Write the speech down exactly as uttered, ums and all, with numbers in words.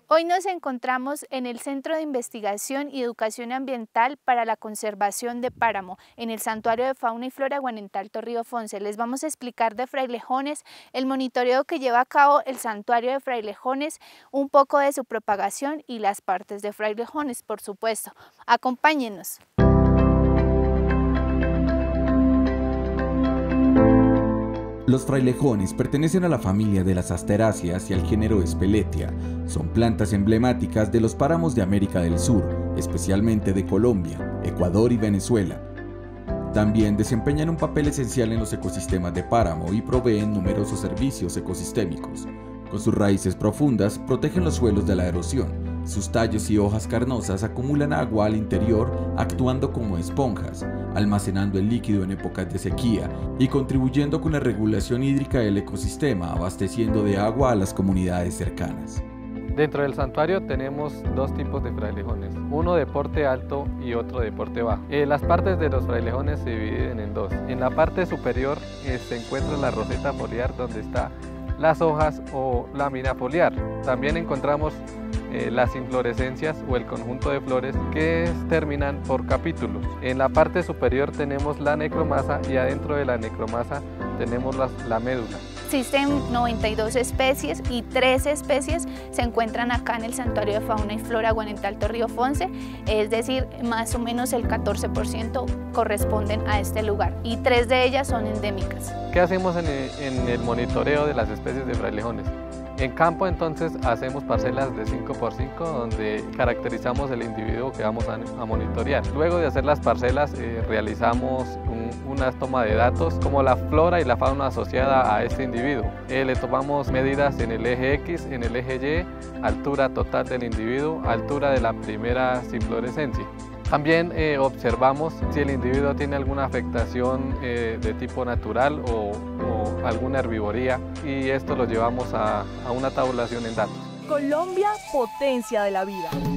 Hoy nos encontramos en el Centro de Investigación y Educación Ambiental para la Conservación de Páramo, en el Santuario de Fauna y Flora Guanentalto Río Fonce. Les vamos a explicar de Frailejones, el monitoreo que lleva a cabo el Santuario de Frailejones, un poco de su propagación y las partes de Frailejones, por supuesto. Acompáñenos. Los frailejones pertenecen a la familia de las asteráceas y al género Speletia. Son plantas emblemáticas de los páramos de América del Sur, especialmente de Colombia, Ecuador y Venezuela. También desempeñan un papel esencial en los ecosistemas de páramo y proveen numerosos servicios ecosistémicos. Con sus raíces profundas protegen los suelos de la erosión. Sus tallos y hojas carnosas acumulan agua al interior, actuando como esponjas, almacenando el líquido en épocas de sequía y contribuyendo con la regulación hídrica del ecosistema, abasteciendo de agua a las comunidades cercanas. Dentro del santuario tenemos dos tipos de frailejones, uno de porte alto y otro de porte bajo. Eh, las partes de los frailejones se dividen en dos. En la parte superior eh, se encuentra la roseta foliar, donde está las hojas o lámina foliar. También encontramos eh, las inflorescencias o el conjunto de flores que terminan por capítulos. En la parte superior tenemos la necromasa y adentro de la necromasa tenemos las, la médula. Existen noventa y dos especies y trece especies se encuentran acá en el Santuario de Fauna y Flora Guanentalto Río Fonce, es decir, más o menos el catorce por ciento corresponden a este lugar y tres de ellas son endémicas. ¿Qué hacemos en el, en el monitoreo de las especies de frailejones? En campo entonces hacemos parcelas de cinco por cinco donde caracterizamos el individuo que vamos a, a monitorear. Luego de hacer las parcelas eh, realizamos un, una toma de datos como la flora y la fauna asociada a este individuo. Eh, le tomamos medidas en el eje X, en el eje Y, altura total del individuo, altura de la primera inflorescencia. También eh, observamos si el individuo tiene alguna afectación eh, de tipo natural o, o alguna herbivoría y esto lo llevamos a, a una tabulación en datos. Colombia, potencia de la vida.